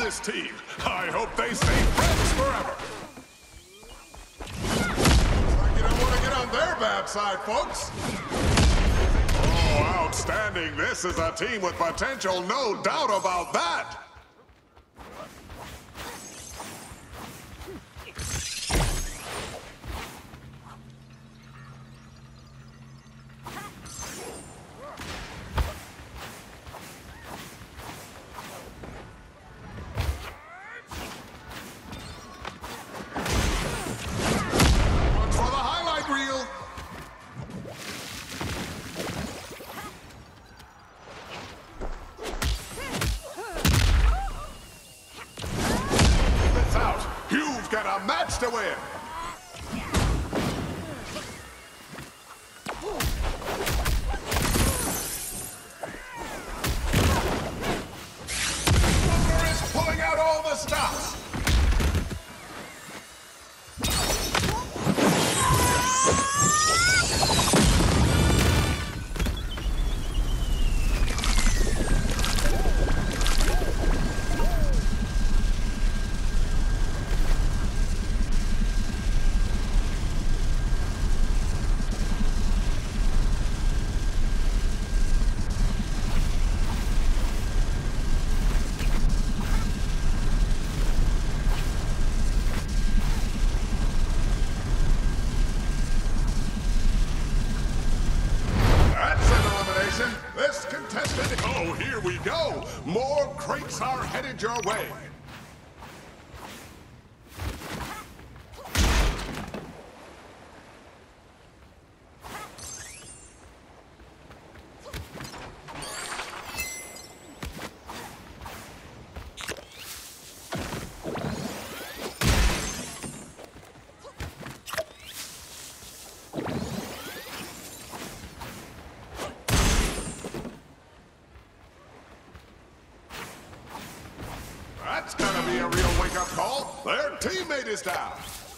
this team. I hope they stay friends forever. Looks like you don't want to get on their bad side, folks. Oh, outstanding. This is a team with potential, no doubt about that. Got a match to win! Booker is pulling out all the stops! This contestant... Oh, here we go! More crates are headed your way! That's gonna be a real wake-up call. Their teammate is down.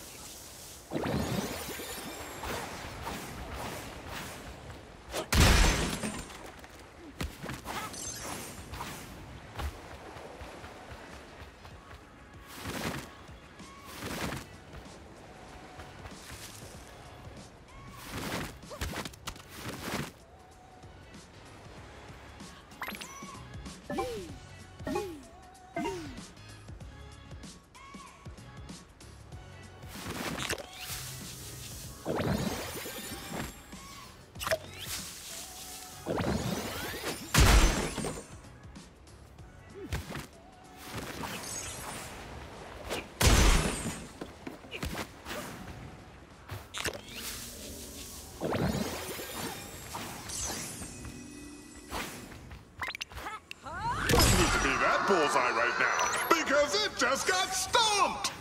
Bullseye right now, because it just got stomped!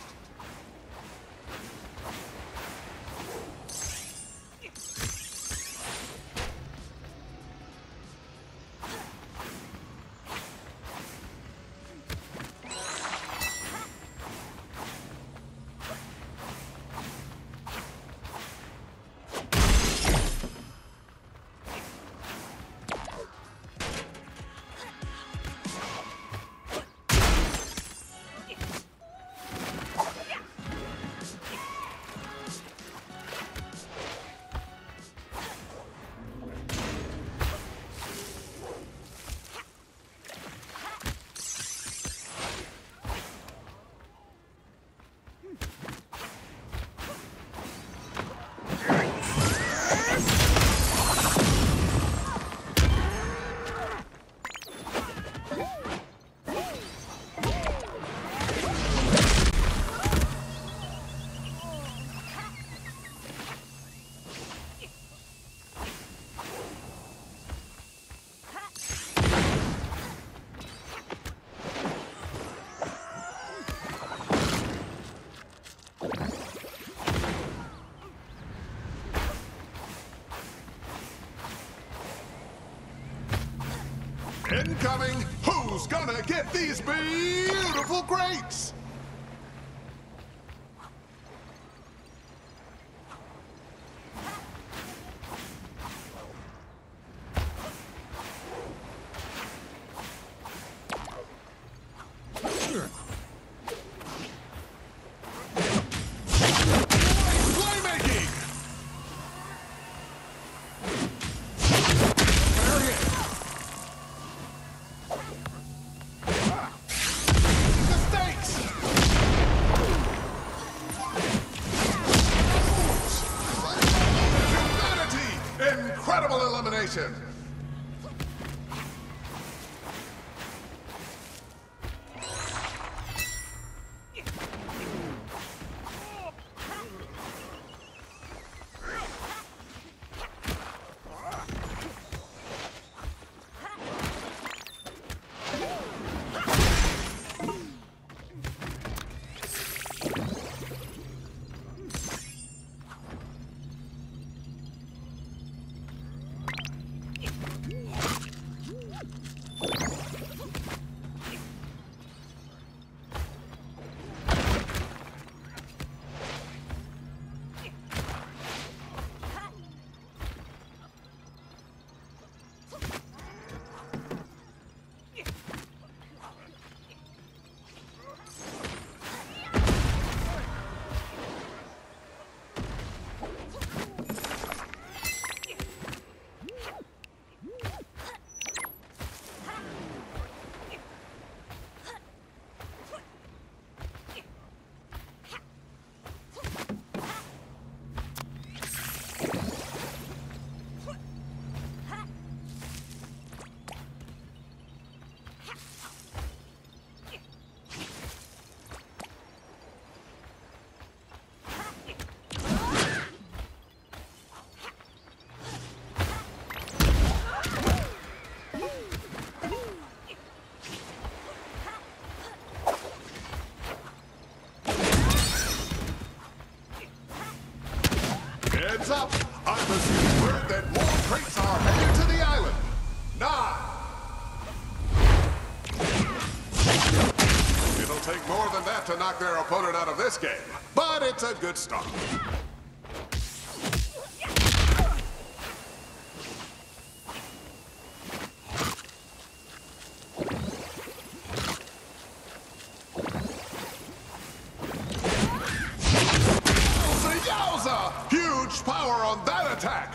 Incoming! Who's gonna get these beautiful crates? Sure. Congratulations! Heads up! I've received word that more crates are headed to the island. 9. It'll take more than that to knock their opponent out of this game, but it's a good start. Huge power on that attack!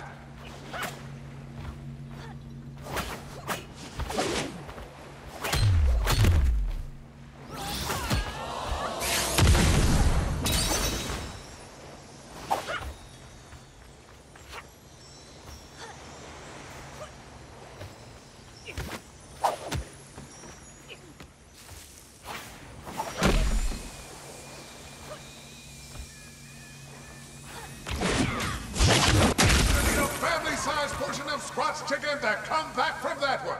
Portion of Squat's chicken to come back from that one.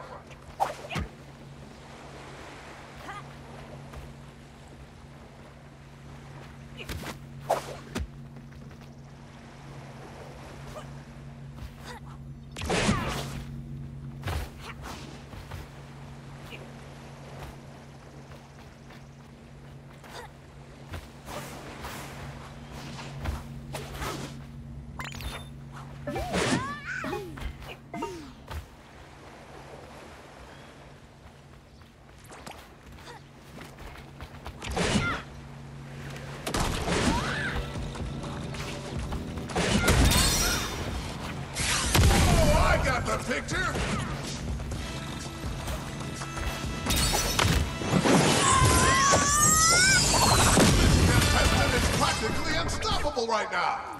The picture? This contestant is practically unstoppable right now.